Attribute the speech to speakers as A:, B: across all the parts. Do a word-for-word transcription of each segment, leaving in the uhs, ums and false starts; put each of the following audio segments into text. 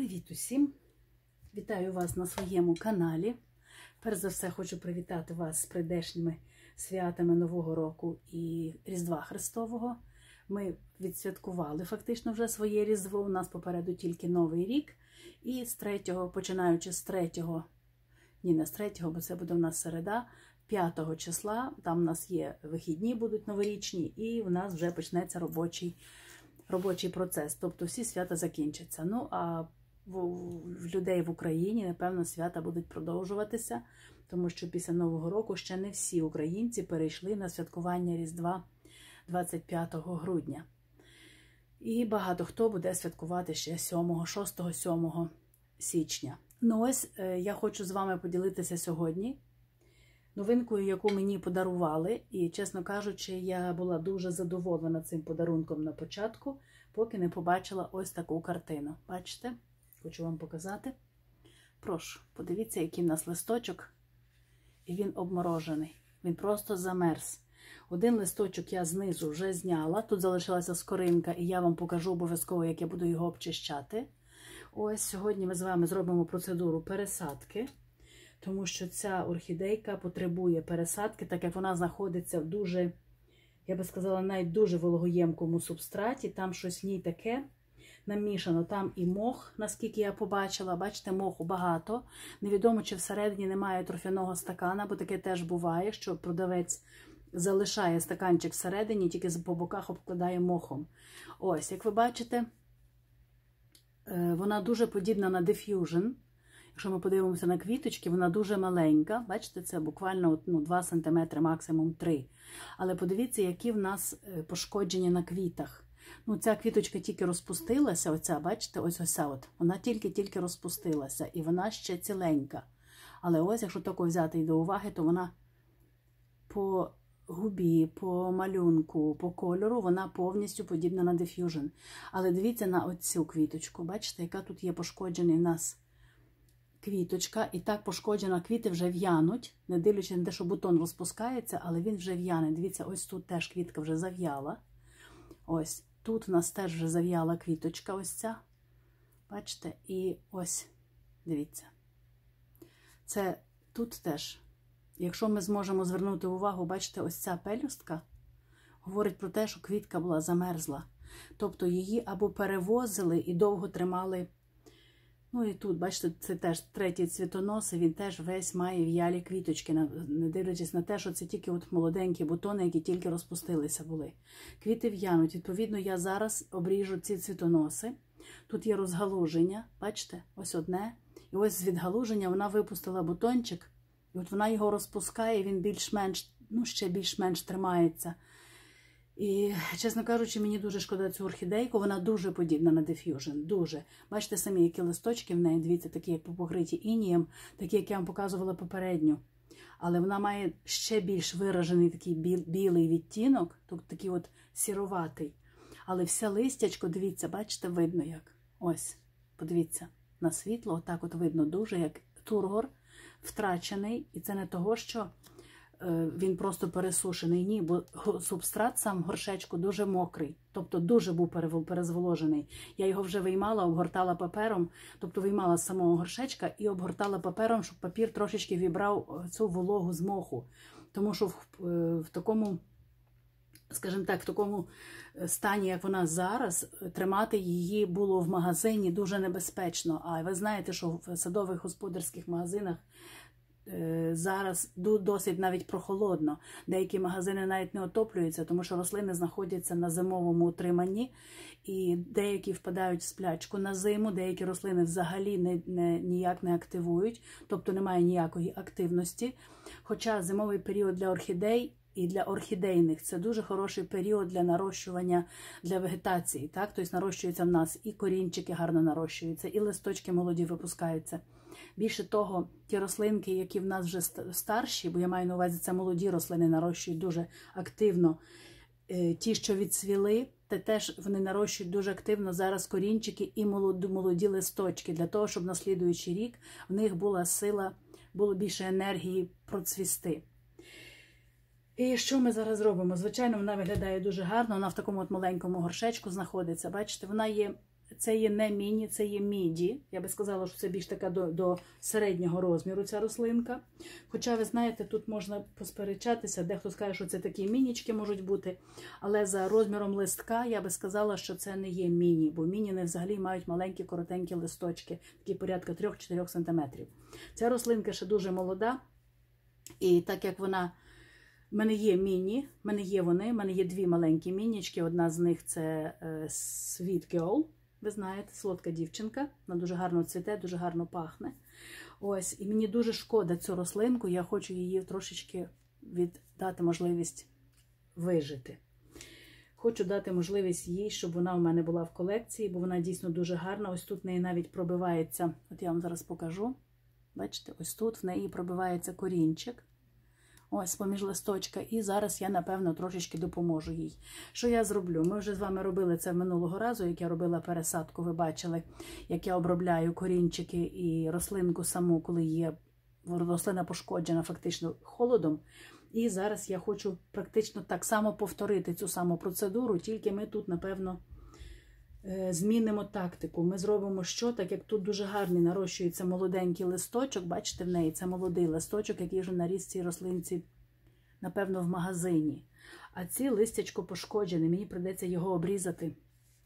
A: Привіт усім! Вітаю вас на своєму каналі. Перш за все хочу привітати вас з прийдешніми святами Нового року і Різдва Христового. Ми відсвяткували фактично вже своє Різдво, у нас попереду тільки Новий рік. І з третього, починаючи з третього, ні не з третього, бо це буде у нас середа, п'ятого числа, там у нас є вихідні, будуть новорічні, і у нас вже почнеться робочий робочий процес, тобто всі свята закінчаться. Ну, а в, в людей в Україні, напевно, свята будуть продовжуватися, тому що після Нового року ще не всі українці перейшли на святкування Різдва двадцять п'ятого грудня. І багато хто буде святкувати ще сьомого, шостого, сьомого січня. Ну ось, я хочу з вами поділитися сьогодні новинкою, яку мені подарували, і, чесно кажучи, я була дуже задоволена цим подарунком на початку, поки не побачила ось таку картину. Бачите? Хочу вам показати. Прошу, подивіться, який в нас листочок, і він обморожений. Він просто замерз. Один листочок я знизу вже зняла, тут залишилася скоринка, і я вам покажу обов'язково, як я буду його обчищати. Ось, сьогодні ми з вами зробимо процедуру пересадки. Тому що ця орхідейка потребує пересадки, так як вона знаходиться в дуже, я би сказала, навіть дуже вологоємкому субстраті. Там щось в ній таке намішано. Там і мох, наскільки я побачила. Бачите, моху багато. Невідомо, чи всередині немає торфяного стакана, бо таке теж буває, що продавець залишає стаканчик всередині, тільки по боках обкладає мохом. Ось, як ви бачите, вона дуже подібна на Diffusion. Якщо ми подивимося на квіточки, вона дуже маленька. Бачите, це буквально ну, два сантиметри, максимум три. Але подивіться, які в нас пошкодження на квітах. Ну, ця квіточка тільки розпустилася, оця, бачите, ось оця от. Вона тільки-тільки розпустилася, і вона ще ціленька. Але ось, якщо тако взяти і до уваги, то вона по губі, по малюнку, по кольору, вона повністю подібна на Diffusion. Але дивіться на оцю квіточку. Бачите, яка тут є пошкоджений в нас квіточка, і так пошкоджена, квіти вже в'януть, не дивлячись на те, що бутон розпускається, але він вже в'яне. Дивіться, ось тут теж квітка вже зав'яла. Ось тут у нас теж вже зав'яла квіточка ось ця. Бачите? І ось, дивіться. Це тут теж. Якщо ми зможемо звернути увагу, бачите, ось ця пелюстка говорить про те, що квітка була замерзла. Тобто її або перевозили і довго тримали. Ну і тут, бачите, це теж третій цвітонос, і він теж весь має в'ялі квіточки, не дивлячись на те, що це тільки от молоденькі бутони, які тільки розпустилися були. Квіти в'януть. Відповідно, я зараз обріжу ці цвітоноси. Тут є розгалуження, бачите, ось одне. І ось з відгалуження вона випустила бутончик, і от вона його розпускає, він більш-менш, ну ще більш-менш тримається. І, чесно кажучи, мені дуже шкода цю орхідейку, вона дуже подібна на Diffusion, дуже. Бачите самі, які листочки в неї, дивіться, такі, як покриті інієм, такі, як я вам показувала попередньо. Але вона має ще більш виражений такий біл, білий відтінок, тобто такий от сіроватий. Але все листячко, дивіться, бачите, видно як. Ось, подивіться, на світло, отак от видно дуже, як тургор втрачений. І це не того, що він просто пересушений, ні, бо субстрат сам горшечку дуже мокрий, тобто дуже був перезволожений. Я його вже виймала, обгортала папером, тобто виймала з самого горшечка і обгортала папером, щоб папір трошечки вібрав цю вологу з моху. Тому що в, в такому, скажімо так, в такому стані, як вона зараз, тримати її було в магазині дуже небезпечно. А ви знаєте, що в садових господарських магазинах зараз досить навіть прохолодно. Деякі магазини навіть не отоплюються, тому що рослини знаходяться на зимовому утриманні, і деякі впадають в сплячку на зиму, деякі рослини взагалі не, не, ніяк не активують, тобто немає ніякої активності. Хоча зимовий період для орхідей і для орхідейних – це дуже хороший період для нарощування, для вегетації. Так? Тобто нарощуються в нас і корінчики гарно нарощуються, і листочки молоді випускаються. Більше того, ті рослинки, які в нас вже старші, бо я маю на увазі, це молоді рослини, нарощують дуже активно. Ті, що відцвіли, те теж вони нарощують дуже активно зараз корінчики і молоді, молоді листочки, для того, щоб на слідуючий рік в них була сила, було більше енергії процвісти. І що ми зараз робимо? Звичайно, вона виглядає дуже гарно, вона в такому от маленькому горшечку знаходиться. Бачите, вона є це є не міні, це є міді. Я би сказала, що це більш така до, до середнього розміру ця рослинка. Хоча, ви знаєте, тут можна посперечатися, дехто скаже, що це такі мінічки можуть бути. Але за розміром листка я би сказала, що це не є міні, бо міні не взагалі мають маленькі коротенькі листочки, такі порядка три-чотири сантиметрів. Ця рослинка ще дуже молода, і так як вона... У мене є міні, в мене є вони, в мене є дві маленькі мінічки, одна з них це Sweet Girl, ви знаєте, солодка дівчинка, вона дуже гарно цвіте, дуже гарно пахне. Ось, і мені дуже шкода цю рослинку, я хочу її трошечки віддати можливість вижити. Хочу дати можливість їй, щоб вона у мене була в колекції, бо вона дійсно дуже гарна. Ось тут в неї навіть пробивається, от я вам зараз покажу, бачите, ось тут в неї пробивається корінчик. Ось, поміж листочка. І зараз я, напевно, трошечки допоможу їй. Що я зроблю? Ми вже з вами робили це минулого разу, як я робила пересадку. Ви бачили, як я обробляю корінчики і рослинку саму, коли є рослина пошкоджена фактично холодом. І зараз я хочу практично так само повторити цю саму процедуру, тільки ми тут, напевно, змінимо тактику. Ми зробимо що? Так як тут дуже гарний нарощується молоденький листочок, бачите в неї, це молодий листочок, який вже наріс цій рослинці, напевно, в магазині. А ці листячко пошкоджене, мені прийдеться його обрізати.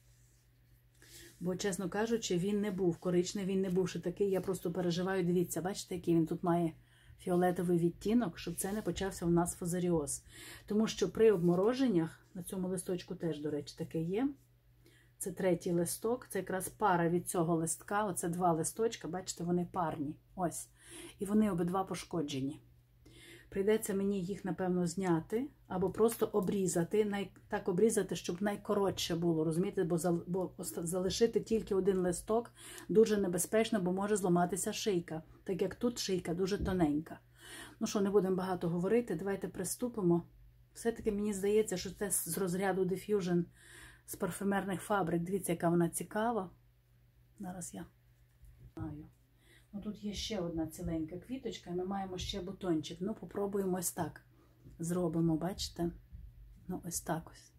A: Бо, чесно кажучи, він не був коричневий, він не був ще такий, я просто переживаю, дивіться, бачите, який він тут має фіолетовий відтінок, щоб це не почався у нас фузаріоз. Тому що при обмороженнях, на цьому листочку теж, до речі, таке є, це третій листок, це якраз пара від цього листка, оце два листочка, бачите, вони парні, ось. І вони обидва пошкоджені. Прийдеться мені їх, напевно, зняти, або просто обрізати, най... так обрізати, щоб найкоротше було, розумієте, бо, зал... бо залишити тільки один листок дуже небезпечно, бо може зламатися шийка, так як тут шийка дуже тоненька. Ну що, не будемо багато говорити, давайте приступимо. Все-таки мені здається, що це з розряду Diffusion, з парфюмерних фабрик. Дивіться, яка вона цікава. Зараз я знаю. Ну, тут є ще одна ціленька квіточка, і ми маємо ще бутончик. Ну, попробуємо ось так. Зробимо, бачите? Ну, ось так ось.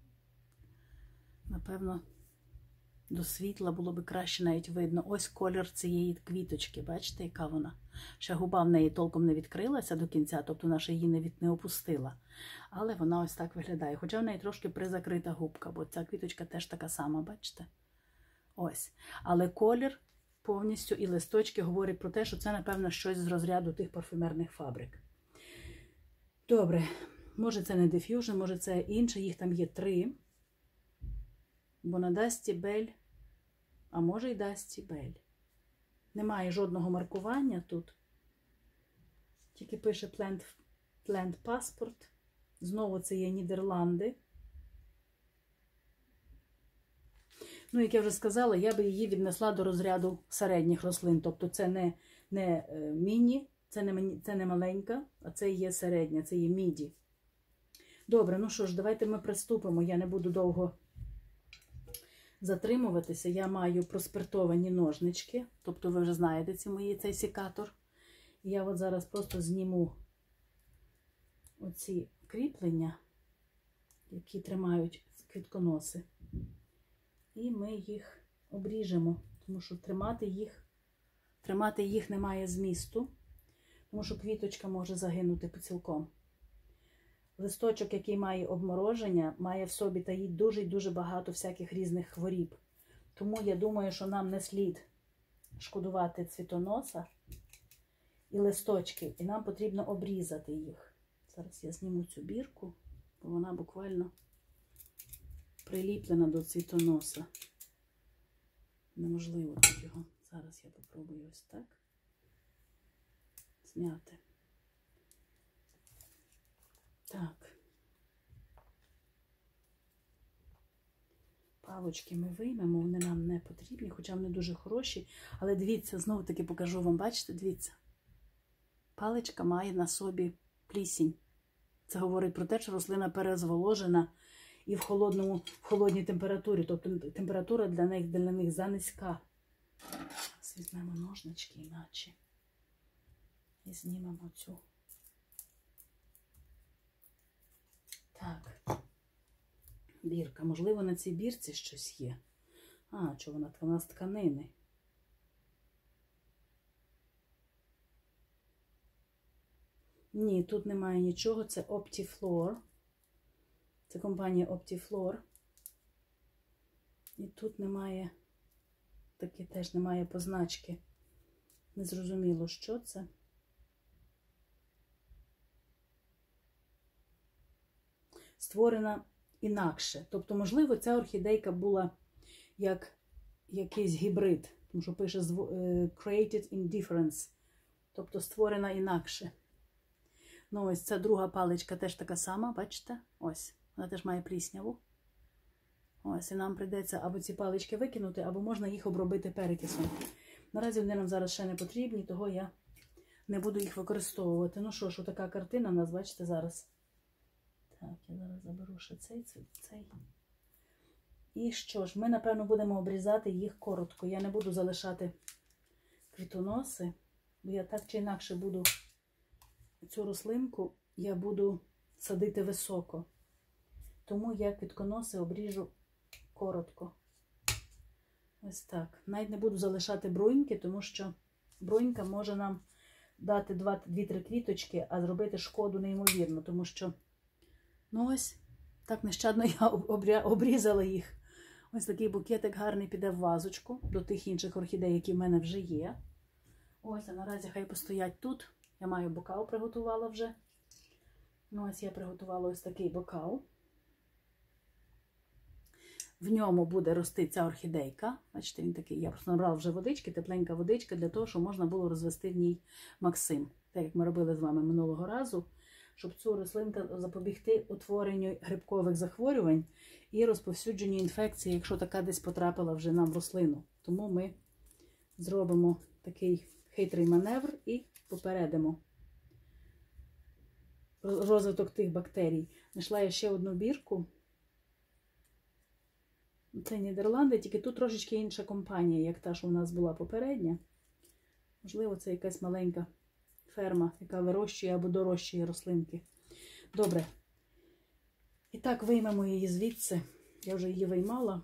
A: Напевно, до світла було б краще навіть видно. Ось колір цієї квіточки. Бачите, яка вона? Ще губа в неї толком не відкрилася до кінця, тобто наша її не, від... не опустила. Але вона ось так виглядає. Хоча в неї трошки призакрита губка, бо ця квіточка теж така сама, бачите? Ось. Але колір повністю і листочки говорять про те, що це, напевно, щось з розряду тих парфюмерних фабрик. Добре. Може це не Diffusion, може це інше. Їх там є три. Бо на Dusty Belle, а може й Dusty Belle. Немає жодного маркування тут. Тільки пише Plant, Plant Passport. Знову це є Нідерланди. Ну, як я вже сказала, я би її віднесла до розряду середніх рослин. Тобто це не, не міні, це не, це не маленька, а це є середня, це є міді. Добре, ну що ж, давайте ми приступимо. Я не буду довго затримуватися. Я маю проспиртовані ножнички. Тобто ви вже знаєте ці мої, цей секатор. І я от зараз просто зніму оці кріплення, які тримають квітконоси. І ми їх обріжемо, тому що тримати їх, тримати їх немає змісту, тому що квіточка може загинути цілком. Листочок, який має обмороження, має в собі таїть дуже і дуже багато всяких різних хворіб. Тому я думаю, що нам не слід шкодувати цвітоноса і листочки, і нам потрібно обрізати їх. Зараз я зніму цю бірку, бо вона буквально приліплена до цвітоноса. Неможливо тут його. Зараз я попробую ось так зняти. Так. Палочки ми виймемо, вони нам не потрібні, хоча вони дуже хороші. Але дивіться, знову таки покажу вам, бачите, дивіться. Паличка має на собі плісінь. Це говорить про те, що рослина перезволожена і в, холодному, в холодній температурі. Тобто температура для них, для них занизька. Зараз візьмемо ножнички іначе. І знімемо цю. Так. Бірка. Можливо, на цій бірці щось є. А, що вона така? Вона з тканини. Ні, тут немає нічого, це Optiflor. Це компанія Optiflor. І тут немає, таки теж немає позначки. Незрозуміло, що це. Створена інакше. Тобто, можливо, ця орхідейка була як якийсь гібрид. Тому що пише Created in Difference. Тобто, створена інакше. Ну, ось ця друга паличка теж така сама, бачите? Ось, вона теж має плісняву. Ось, і нам прийдеться або ці палички викинути, або можна їх обробити перекисом. Наразі вони нам зараз ще не потрібні, того я не буду їх використовувати. Ну що ж, така картина у нас, бачите, зараз. Так, я зараз заберу ще цей, цей. І що ж, ми, напевно, будемо обрізати їх коротко. Я не буду залишати квітоноси, бо я так чи інакше буду цю рослинку, я буду садити високо. Тому я квітконоси обріжу коротко. Ось так. Навіть не буду залишати бруньки, тому що брунька може нам дати дві-три квіточки, а зробити шкоду неймовірно, тому що, ну ось, так нещадно я обрізала їх. Ось такий букетик гарний піде в вазочку до тих інших орхідей, які в мене вже є. Ось, а наразі хай постоять тут. Я маю бокал, приготувала вже. Ну, ось я приготувала ось такий бокал. В ньому буде рости ця орхідейка. Бачите, він такий. Я просто набрала вже водички, тепленька водичка, для того, щоб можна було розвести в ній Максим. Так, як ми робили з вами минулого разу, щоб цю рослинку запобігти утворенню грибкових захворювань і розповсюдженню інфекції, якщо така десь потрапила вже нам в рослину. Тому ми зробимо такий хитрий маневр і попередимо розвиток тих бактерій. Знайшла я ще одну бірку. Це Нідерланди, тільки тут трошечки інша компанія, як та, що у нас була попередня. Можливо, це якась маленька ферма, яка вирощує або дорощує рослинки. Добре. І так, виймемо її звідси. Я вже її виймала.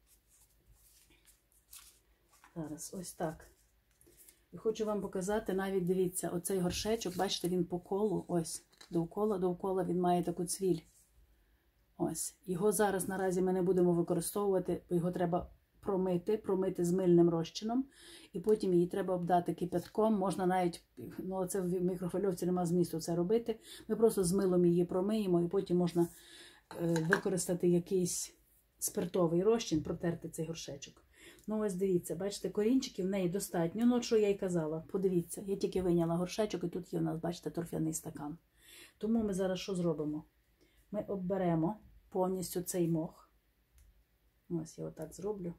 A: Зараз, ось так. І хочу вам показати, навіть дивіться, оцей горшечок, бачите, він по колу, ось, довкола, довкола він має таку цвіль. Ось. Його зараз наразі ми не будемо використовувати, бо його треба промити, промити з мильним розчином, і потім її треба обдати кипятком. Можна навіть, ну це в мікрохвильовці нема змісту це робити, ми просто з милом її промиємо, і потім можна е, використати якийсь спиртовий розчин, протерти цей горшечок. Ну ось дивіться, бачите, корінчиків в неї достатньо, ну от що я й казала, подивіться, я тільки вийняла горшечок, і тут є у нас, бачите, торфяний стакан. Тому ми зараз що зробимо? Ми обберемо повністю цей мох. Ось я отак зроблю.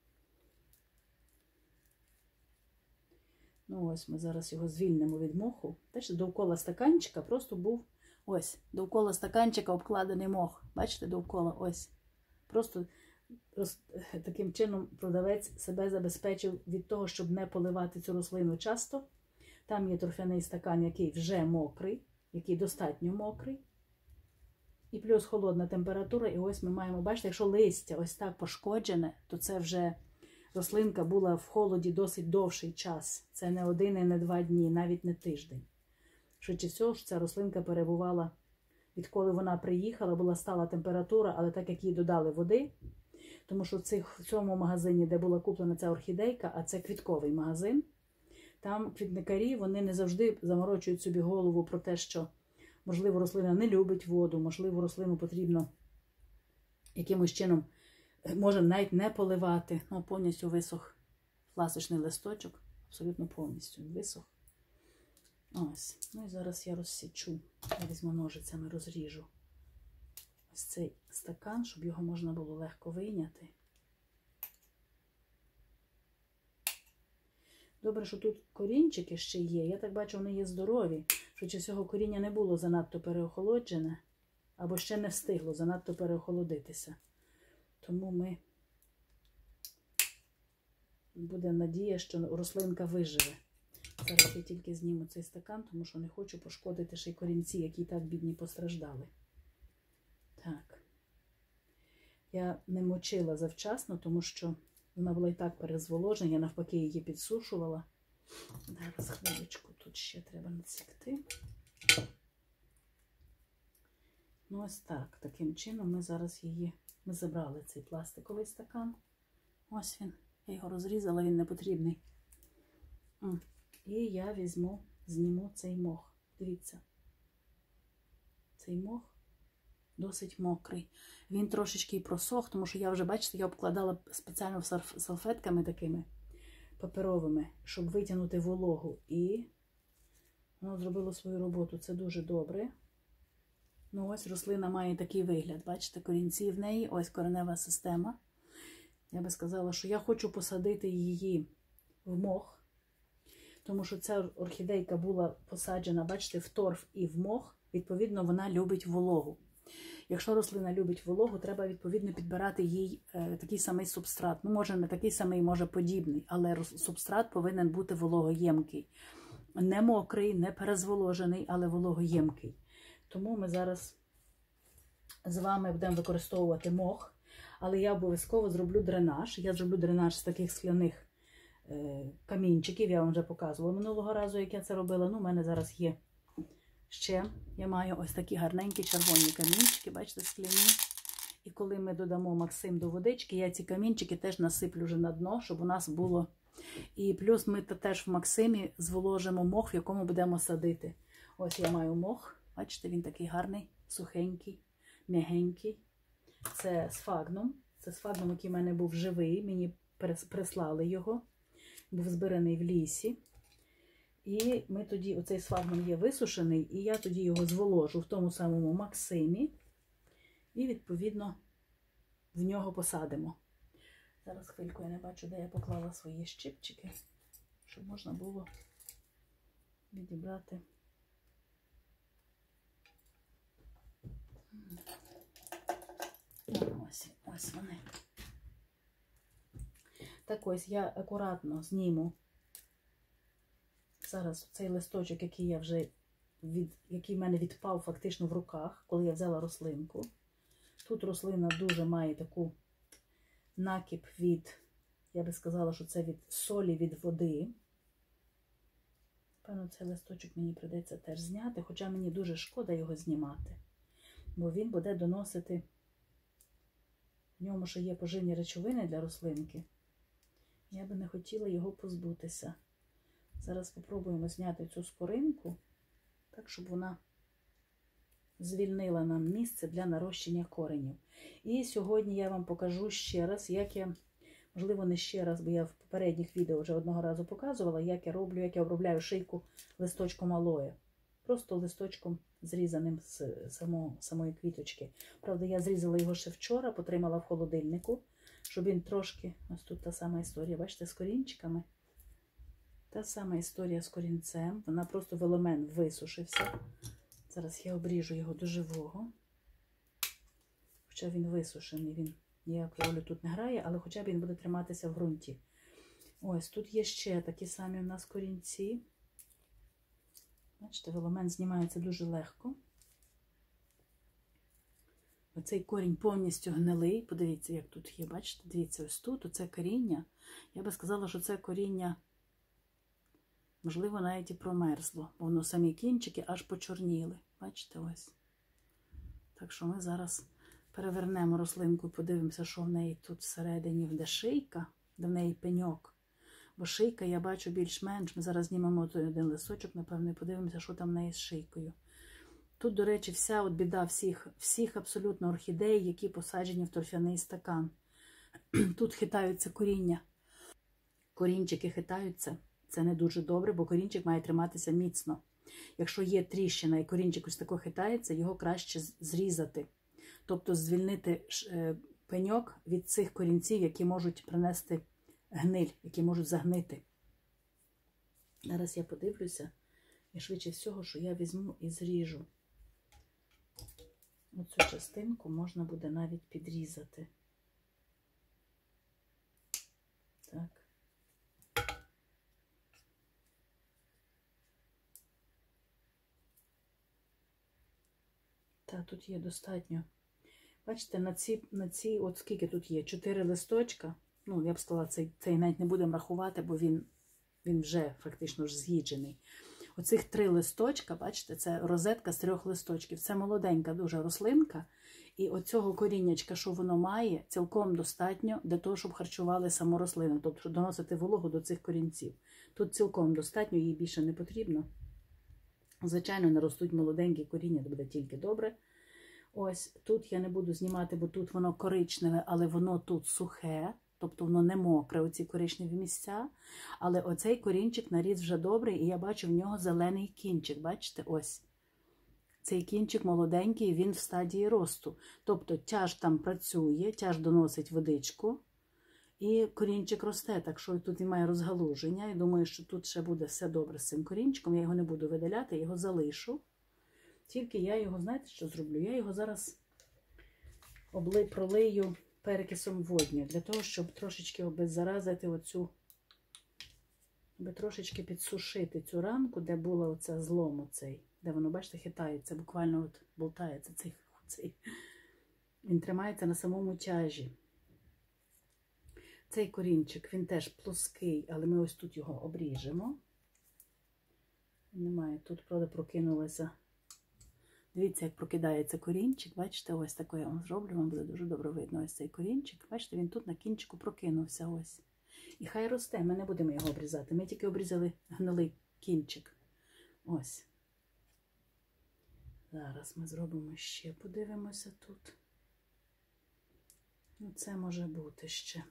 A: Ну ось ми зараз його звільнимо від моху. Бачите, довкола стаканчика просто був, ось, довкола стаканчика обкладений мох. Бачите, довкола, ось. Просто роз... таким чином продавець себе забезпечив від того, щоб не поливати цю рослину часто. Там є торфяний стакан, який вже мокрий, який достатньо мокрий. І плюс холодна температура, і ось ми маємо, бачите, якщо листя ось так пошкоджене, то це вже рослинка була в холоді досить довший час. Це не один і не два дні, навіть не тиждень. Швидше всього, ця рослинка перебувала, відколи вона приїхала, була стала температура, але так як їй додали води, тому що в, цих, в цьому магазині, де була куплена ця орхідейка, а це квітковий магазин, там квітникарі, вони не завжди заморочують собі голову про те, що можливо, рослина не любить воду, можливо, рослину потрібно якимось чином, може навіть не поливати. Ну, повністю висох ласочний листочок, абсолютно повністю висох. Ось. Ну і зараз я розсічу, я візьму ножицями, розріжу ось цей стакан, щоб його можна було легко вийняти. Добре, що тут корінчики ще є. Я так бачу, вони є здорові. Що цього коріння не було занадто переохолоджене, або ще не встигло занадто переохолодитися. Тому ми буде надія, що рослинка виживе. Зараз я тільки зніму цей стакан, тому що не хочу пошкодити ще й корінці, які так бідні постраждали. Так. Я не мочила завчасно, тому що Вона була і так перезволожена, я навпаки її підсушувала. Зараз хвилечку, тут ще треба насікти. Ну ось так, таким чином ми зараз її, ми забрали цей пластиковий стакан. Ось він, я його розрізала, він не потрібний. І я візьму, зніму цей мох. Дивіться, цей мох досить мокрий. Він трошечки і просох, тому що я вже, бачите, я обкладала спеціально салфетками такими паперовими, щоб витягнути вологу. І воно зробило свою роботу. Це дуже добре. Ну ось рослина має такий вигляд. Бачите, корінці в неї, ось коренева система. Я би сказала, що я хочу посадити її в мох, тому що ця орхідейка була посаджена, бачите, в торф і в мох. Відповідно, вона любить вологу. Якщо рослина любить вологу, треба, відповідно, підбирати їй е, такий самий субстрат. Ну, може, не такий самий, може, подібний, але субстрат повинен бути вологоємкий. Не мокрий, не перезволожений, але вологоємкий. Тому ми зараз з вами будемо використовувати мох, але я обов'язково зроблю дренаж. Я зроблю дренаж з таких скляних е, камінчиків, я вам вже показувала минулого разу, як я це робила. Ну, у мене зараз є ще, я маю ось такі гарненькі червоні камінчики, бачите, скляні. І коли ми додамо Максим до водички, я ці камінчики теж насиплю вже на дно, щоб у нас було. І плюс ми теж в Максимі зволожимо мох, в якому будемо садити. Ось я маю мох. Бачите, він такий гарний, сухенький, м'ягенький. Це сфагнум. Це сфагнум, який в мене був живий. Мені прислали його. Був збираний в лісі. І ми тоді, оцей сфагнум є висушений, і я тоді його зволожу в тому самому Максимі. І, відповідно, в нього посадимо. Зараз хвильку, я не бачу, де я поклала свої щипчики, щоб можна було відібрати. Ось, ось вони. Так ось я акуратно зніму зараз цей листочок, який я вже від, який в мене відпав фактично в руках, коли я взяла рослинку. Тут рослина дуже має таку накіп від, я би сказала, що це від солі, від води. Певно, цей листочок мені прийдеться теж зняти, хоча мені дуже шкода його знімати, бо він буде доносити, в ньому ще є поживні речовини для рослинки. Я би не хотіла його позбутися. Зараз спробуємо зняти цю скоринку, так, щоб вона звільнила нам місце для нарощення коренів. І сьогодні я вам покажу ще раз, як я, можливо, не ще раз, бо я в попередніх відео вже одного разу показувала, як я роблю, як я обробляю шийку листочком алоє. Просто листочком зрізаним з само, самої квіточки. Правда, я зрізала його ще вчора, потримала в холодильнику, щоб він трошки, ось тут та сама історія, бачите, з корінчиками. Та сама історія з корінцем. Вона просто веломен висушився. Зараз я обріжу його до живого. Хоча він висушений, він ніякої ролі тут не грає, але хоча б він буде триматися в ґрунті. Ось, тут є ще такі самі у нас корінці. Бачите, веломен знімається дуже легко. Оцей корінь повністю гнилий. Подивіться, як тут є. Бачите, дивіться, ось тут, оце коріння. Я би сказала, що це коріння, можливо, навіть і промерзло. Бо воно самі кінчики аж почорніли. Бачите, ось. Так що ми зараз перевернемо рослинку і подивимося, що в неї тут всередині, де шийка, де в неї пеньок. Бо шийка, я бачу, більш-менш. Ми зараз знімемо той один листочок, напевно, і подивимося, що там в неї з шийкою. Тут, до речі, вся от біда всіх, всіх абсолютно орхідей, які посаджені в торфяний стакан. Тут хитаються коріння. Корінчики хитаються. Це не дуже добре, бо корінчик має триматися міцно. Якщо є тріщина і корінчик ось тако хитається, його краще зрізати. Тобто звільнити пеньок від цих корінців, які можуть принести гниль, які можуть загнити. Зараз я подивлюся, і швидше всього, що я візьму і зріжу. Оцю частинку можна буде навіть підрізати. Так. Так, тут є достатньо. Бачите, на ці, на ці, от скільки тут є? Чотири листочка. ну, я б сказала, цей, цей навіть не будемо рахувати, бо він, він вже фактично ж з'їджений. Оцих три листочка, бачите, це розетка з трьох листочків. Це молоденька дуже рослинка. І оцього коріннячка, що воно має, цілком достатньо для того, щоб харчували саму рослину. Тобто, щоб доносити вологу до цих корінців. Тут цілком достатньо, їй більше не потрібно. Звичайно, не ростуть молоденькі коріння, це буде тільки добре. Ось, тут я не буду знімати, бо тут воно коричневе, але воно тут сухе. Тобто воно не мокре, оці коричневі місця. Але оцей корінчик наріс вже добрий, і я бачу в нього зелений кінчик. Бачите, ось. Цей кінчик молоденький, він в стадії росту. Тобто тяж там працює, тяж доносить водичку, і корінчик росте. Так що тут немає розгалуження. Я думаю, що тут ще буде все добре з цим корінчиком. Я його не буду видаляти, я його залишу. Тільки я його, знаєте, що зроблю? Я його зараз обли, пролию перекисом водню, для того, щоб трошечки обеззаразити оцю, аби трошечки підсушити цю ранку, де була оця злом оцей, де воно, бачите, хитається, буквально от болтається цей, цей. Він тримається на самому тяжі. Цей корінчик, він теж плоский, але ми ось тут його обріжемо. Немає, тут, правда, прокинулася. Дивіться, як прокидається корінчик. Бачите, ось таке я вам зроблю, вам буде дуже добре видно ось цей корінчик. Бачите, він тут на кінчику прокинувся ось. І хай росте, ми не будемо його обрізати. Ми тільки обрізали гнилий кінчик. Ось. Зараз ми зробимо ще, подивимося тут. Ну, це може бути ще.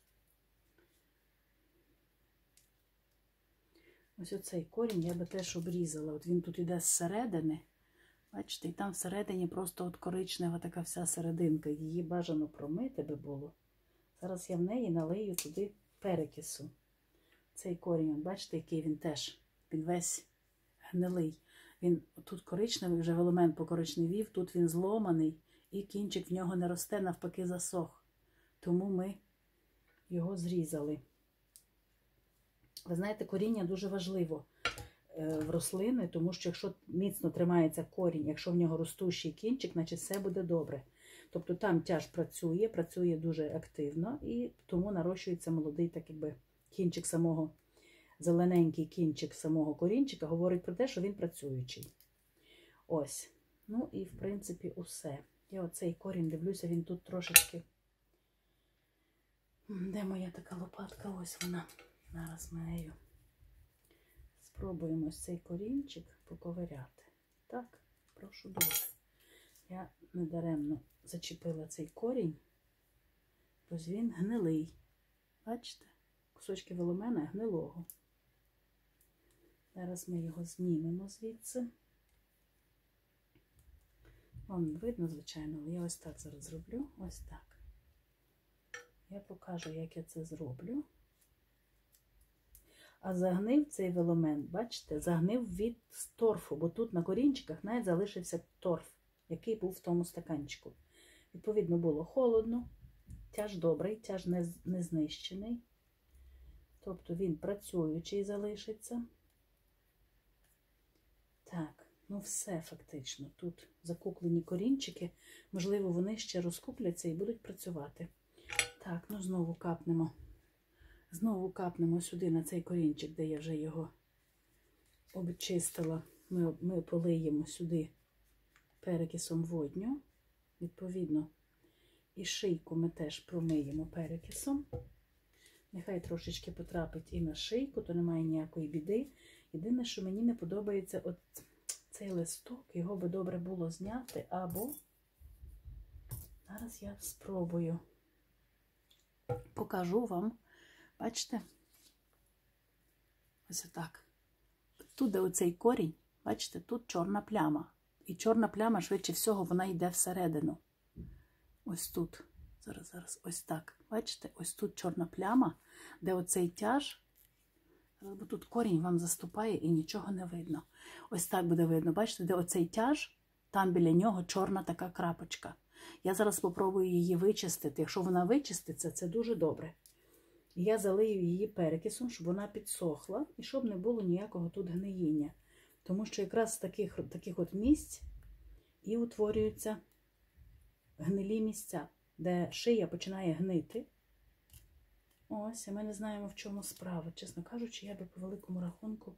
A: Ось оцей корінь я би теж обрізала. От він тут іде зсередини. Бачите, і там всередині просто от коричнева така вся серединка. Її бажано промити би було. Зараз я в неї налию туди перекису. Цей корінь, бачите, який він теж. Він весь гнилий. Він тут коричневий, вже елемент покоричневів, тут він зломаний, і кінчик в нього не росте, навпаки засох. Тому ми його зрізали. Ви знаєте, коріння дуже важливо в рослини, тому що якщо міцно тримається корінь, якщо в нього ростущий кінчик, значить все буде добре. Тобто там тяж працює, працює дуже активно, і тому нарощується молодий так якби кінчик самого, зелененький кінчик самого корінчика, говорить про те, що він працюючий. Ось. Ну і в принципі усе. Я оцей корінь дивлюся, він тут трошечки... Де моя така лопатка? Ось вона. Зараз ми нею спробуємо ось цей корінчик поковиряти. Так, прошу дуже. Я недаремно зачепила цей корінь, ось він гнилий. Бачите? Кусочки веломена гнилого. Зараз ми його знімемо звідси. Вам не видно, звичайно, але я ось так зараз зроблю. Ось так. Я покажу, як я це зроблю. А загнив цей веломен, бачите, загнив від торфу, бо тут на корінчиках навіть залишився торф, який був в тому стаканчику. Відповідно, було холодно, тяж добрий, тяж не, не знищений. Тобто він працюючий залишиться. Так, ну все фактично. Тут закуклені корінчики, можливо, вони ще розкупляться і будуть працювати. Так, ну знову капнемо. Знову капнемо сюди на цей корінчик, де я вже його обчистила. Ми, ми полиємо сюди перекисом водню. Відповідно, і шийку ми теж промиємо перекисом. Нехай трошечки потрапить і на шийку, то немає ніякої біди. Єдине, що мені не подобається от цей листок, його би добре було зняти, або зараз я спробую. Покажу вам. Бачите? Ось так. Тут, де оцей корінь, бачите, тут чорна пляма. І чорна пляма, швидше всього, вона йде всередину. Ось тут. Зараз, зараз, ось так. Бачите? Ось тут чорна пляма, де оцей тяж, бо тут корінь вам заступає і нічого не видно. Ось так буде видно. Бачите, де оцей тяж, там біля нього чорна така крапочка. Я зараз спробую її вичистити. Якщо вона вичиститься, це дуже добре. Я залию її перекисом, щоб вона підсохла і щоб не було ніякого тут гниїння. Тому що якраз з таких, таких от місць і утворюються гнилі місця, де шия починає гнити. Ось, і ми не знаємо, в чому справа. Чесно кажучи, я би по великому рахунку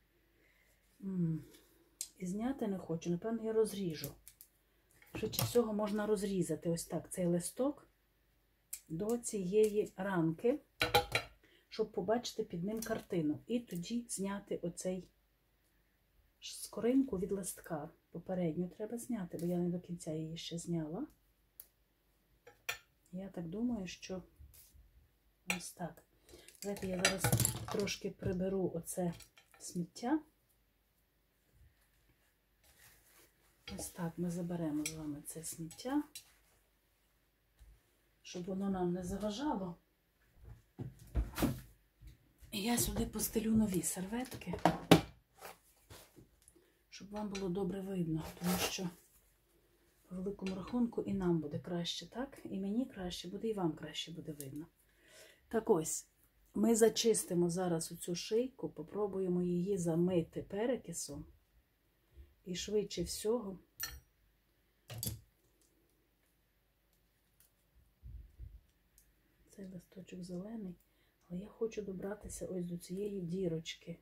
A: м і зняти не хочу. Напевно, я розріжу. Швидше всього можна розрізати ось так цей листок до цієї рамки, щоб побачити під ним картину. І тоді зняти оцей скоринку від листка. Попередню треба зняти, бо я не до кінця її ще зняла. Я так думаю, що ось так. Давайте я зараз трошки приберу оце сміття. Ось так ми заберемо з вами це сміття, щоб воно нам не заважало. І я сюди постелю нові серветки, щоб вам було добре видно, тому що по великому рахунку і нам буде краще, так? І мені краще буде, і вам краще буде видно. Так ось, ми зачистимо зараз оцю шийку, попробуємо її замити перекисом. І швидше всього цей листочок зелений, але я хочу добратися ось до цієї дірочки.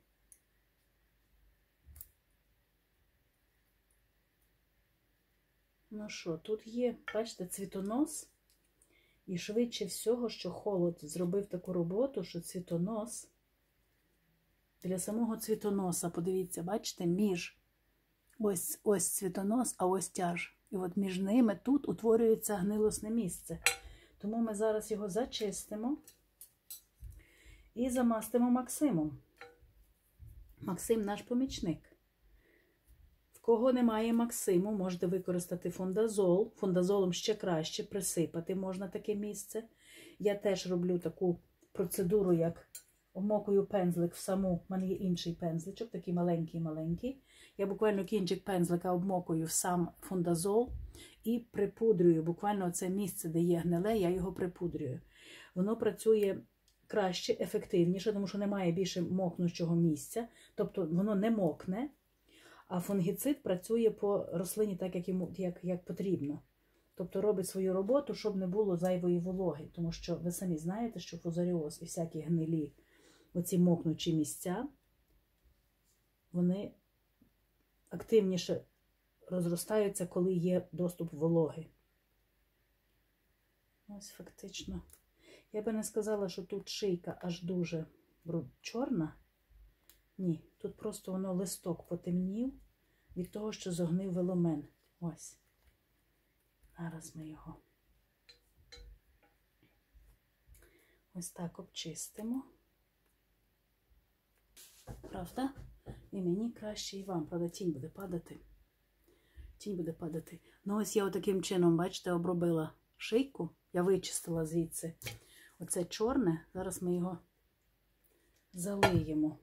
A: Ну що, тут є, бачите, цвітонос, і швидше всього, що холод зробив таку роботу, що цвітонос, для самого цвітоноса, подивіться, бачите, між ось, ось цвітонос, а ось тяж. І от між ними тут утворюється гнилосне місце. Тому ми зараз його зачистимо і замастимо Максимом. Максим наш помічник. В кого немає Максиму, можете використати фондазол. Фондазолом ще краще присипати можна таке місце. Я теж роблю таку процедуру, як обмокую пензлик в саму, в мене є інший пензличок, такий маленький-маленький. Я буквально кінчик пензлика обмокую в сам фондазол і припудрюю. Буквально це місце, де є гниле, я його припудрюю. Воно працює краще, ефективніше, тому що немає більше мокнучого місця. Тобто воно не мокне, а фунгіцид працює по рослині так, як, йому, як, як потрібно. Тобто робить свою роботу, щоб не було зайвої вологи. Тому що ви самі знаєте, що фузаріоз і всякі гнилі, оці мокнучі місця, вони активніше розростаються, коли є доступ вологи. Ось фактично. Я би не сказала, що тут шийка аж дуже чорна. Ні, тут просто воно листок потемнів від того, що зогнив веломен. Ось. Зараз ми його ось так обчистимо. Правда? І мені краще, і вам. Правда, тінь буде падати. Тінь буде падати. Ну ось я отаким чином, бачите, обробила шийку. Я вичистила звідси оце чорне. Зараз ми його залиємо.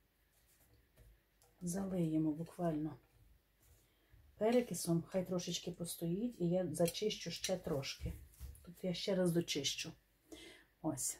A: Залиємо буквально перекисом. Хай трошечки постоїть, і я зачищу ще трошки. Тут я ще раз дочищу. Ось.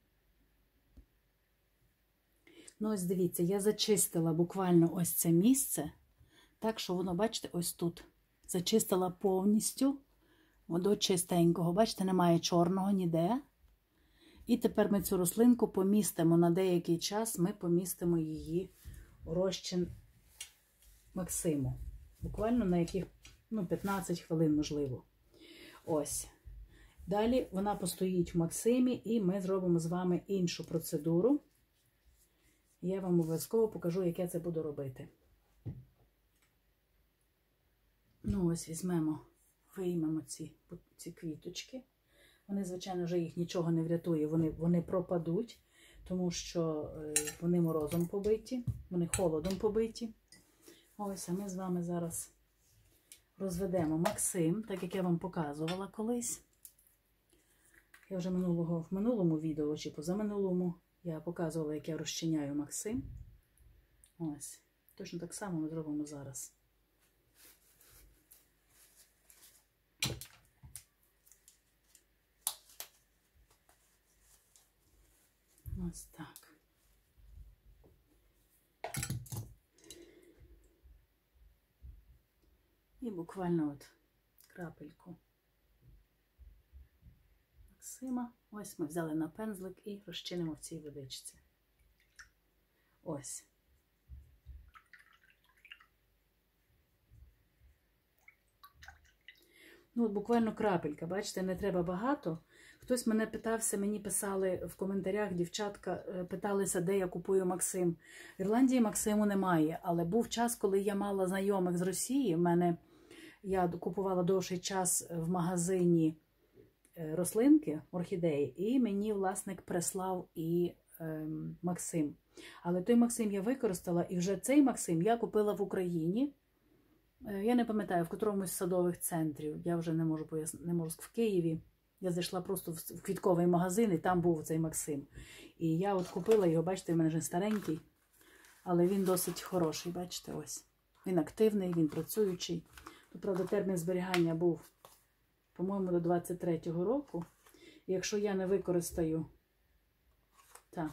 A: Ну, ось дивіться, я зачистила буквально ось це місце, так що воно, бачите, ось тут. Зачистила повністю до чистенького. Бачите, немає чорного ніде. І тепер ми цю рослинку помістимо на деякий час, ми помістимо її у розчин Максиму. Буквально на яких, ну, п'ятнадцять хвилин, можливо. Ось. Далі вона постоїть в Максимі, і ми зробимо з вами іншу процедуру. Я вам обов'язково покажу, як я це буду робити. Ну, ось візьмемо, виймемо ці, ці квіточки. Вони, звичайно, вже їх нічого не врятує, вони, вони пропадуть, тому що вони морозом побиті, вони холодом побиті. Ось, а ми з вами зараз розведемо Максим, так як я вам показувала колись. Я вже минулого, в минулому відео, чи позаминулому, я показувала, як я розчиняю Максим. Ось. Точно так само ми зробимо зараз. Ось так. І буквально от крапельку Максима. Ось ми взяли на пензлик і розчинимо в цій водичці. Ось. Ну, от буквально крапелька, бачите, не треба багато. Хтось мене питався, мені писали в коментарях, дівчатка питалися, де я купую Максим. В Ірландії Максиму немає, але був час, коли я мала знайомих з Росії. В мене, я купувала довший час в магазині рослинки, орхідеї, і мені власник прислав і е, Максим. Але той Максим я використала, і вже цей Максим я купила в Україні. Я не пам'ятаю, в котромусь з садових центрів, я вже не можу пояснити, не можу, в Києві. Я зайшла просто в квітковий магазин, і там був цей Максим. І я от купила його, бачите, в мене вже старенький, але він досить хороший, бачите, ось. Він активний, він працюючий. Тут, правда, термін зберігання був, по-моєму, до двадцять третього року. І якщо я не використаю, так,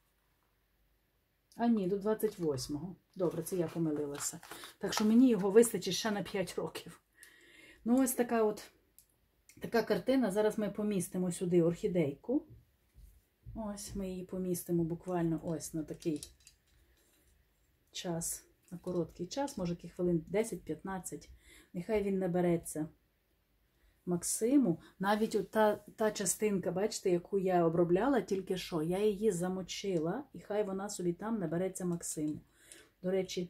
A: а ні, до двадцять восьмого. Добре, це я помилилася. Так що мені його вистачить ще на п'ять років. Ну, ось така от, така картина. Зараз ми помістимо сюди орхідейку. Ось, ми її помістимо буквально ось на такий час, на короткий час, може, яких хвилин десять-п'ятнадцять. Нехай він набереться Максиму. Навіть от та, та частинка, бачите, яку я обробляла тільки що, я її замочила, і хай вона собі там набереться Максиму. До речі,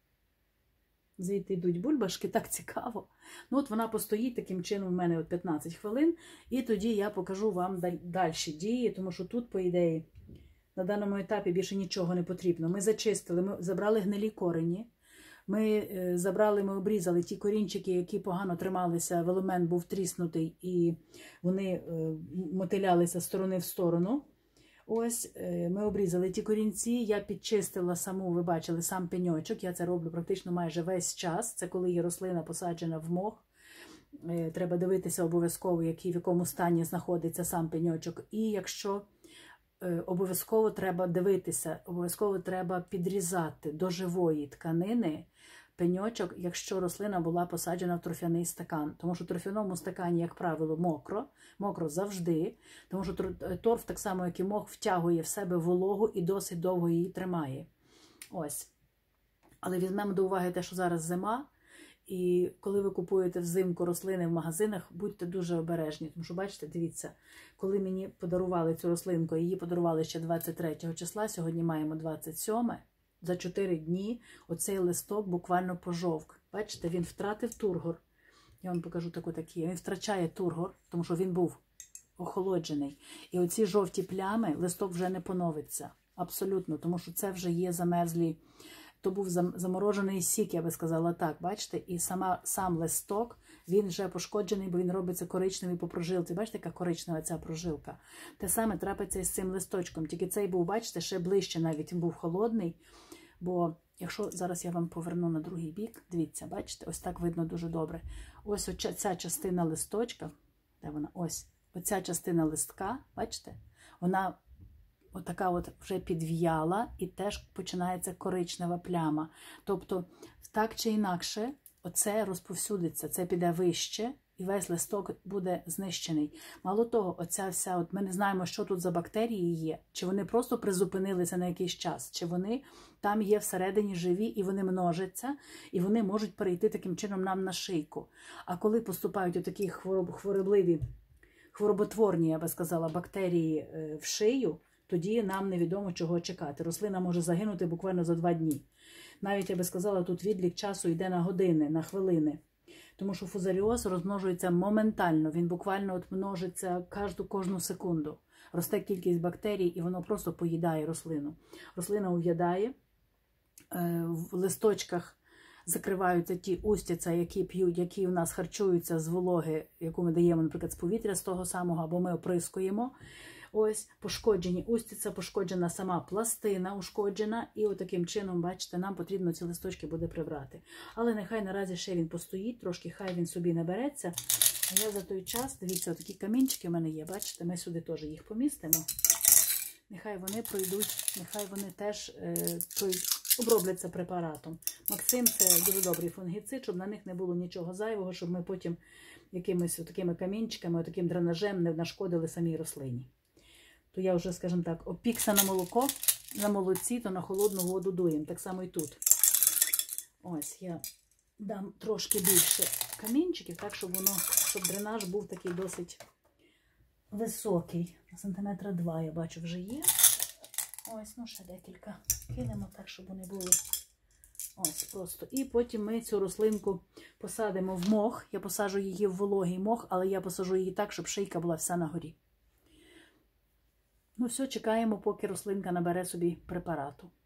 A: звідти йдуть бульбашки, так цікаво. Ну от вона постоїть таким чином в мене от п'ятнадцять хвилин, і тоді я покажу вам дальші дії, тому що тут, по ідеї, на даному етапі більше нічого не потрібно. Ми зачистили, ми забрали гнилі корені, ми забрали, ми обрізали ті корінчики, які погано трималися, веломен був тріснутий, і вони мотилялися з сторони в сторону. Ось, ми обрізали ті корінці, я підчистила саму, ви бачили, сам пеньочок. Я це роблю практично майже весь час. Це коли є рослина посаджена в мох. Треба дивитися обов'язково, який, в якому стані знаходиться сам пеньочок. І якщо обов'язково треба дивитися, обов'язково треба підрізати до живої тканини пеньочок, якщо рослина була посаджена в торфяний стакан. Тому що в торфяному стакані, як правило, мокро. Мокро завжди. Тому що торф, так само, як і мох, втягує в себе вологу і досить довго її тримає. Ось. Але візьмемо до уваги те, що зараз зима. І коли ви купуєте взимку рослини в магазинах, будьте дуже обережні. Тому що, бачите, дивіться, коли мені подарували цю рослинку, її подарували ще двадцять третього числа, сьогодні маємо двадцять сьоме. За чотири дні оцей листок буквально пожовк. Бачите, він втратив тургор. Я вам покажу таку такі. Він втрачає тургор, тому що він був охолоджений. І оці жовті плями, листок вже не поновиться. Абсолютно, тому що це вже є замерзлі. То був заморожений сік, я би сказала так, бачите? І сама, сам листок, він вже пошкоджений, бо він робиться коричневий по прожилці. Бачите, яка коричнева ця прожилка? Те саме трапиться і з цим листочком. Тільки цей був, бачите, ще ближче навіть, він був холодний. Бо якщо зараз я вам поверну на другий бік, дивіться, бачите, ось так видно дуже добре. Ось ця частина листочка, де вона? Ось, оця частина листка, бачите, вона отака от вже підв'яла і теж починається коричнева пляма. Тобто, так чи інакше, оце розповсюдиться, це піде вище, і весь листок буде знищений. Мало того, оця вся, от ми не знаємо, що тут за бактерії є, чи вони просто призупинилися на якийсь час, чи вони там є всередині живі, і вони множаться, і вони можуть перейти таким чином нам на шийку. А коли поступають отакі хвороб, хворобливі, хвороботворні, я би сказала, бактерії в шию, тоді нам невідомо, чого чекати. Рослина може загинути буквально за два дні. Навіть, я би сказала, тут відлік часу йде на години, на хвилини. Тому що фузаріоз розмножується моментально, він буквально от множиться кожну, кожну секунду. Росте кількість бактерій, і воно просто поїдає рослину. Рослина ув'ядає, в листочках закриваються ті устяця, які п'ють, які у нас харчуються з вологи, яку ми даємо, наприклад, з повітря, з того самого, або ми оприскуємо. Ось, пошкоджені устиця, пошкоджена сама пластина, ушкоджена, і отаким чином, бачите, нам потрібно ці листочки буде прибрати. Але нехай наразі ще він постоїть, трошки хай він собі набереться. А я за той час, дивіться, отакі камінчики в мене є, бачите, ми сюди теж їх помістимо. Нехай вони пройдуть, нехай вони теж е, обробляться препаратом. Максим – це дуже добрий фунгіцид, щоб на них не було нічого зайвого, щоб ми потім якимись такими камінчиками, таким дренажем не нашкодили самій рослині. То я вже, скажімо так, опікся на молоко, на молоці, то на холодну воду дуємо. Так само і тут. Ось, я дам трошки більше камінчиків, так, щоб воно, щоб дренаж був такий досить високий. Сантиметра два, я бачу, вже є. Ось, ну ще декілька кинемо, так, щоб вони були. Ось, просто. І потім ми цю рослинку посадимо в мох. Я посаджу її в вологий мох, але я посаджу її так, щоб шийка була вся на горі. Ну все, чекаємо, поки рослинка набере собі препарату.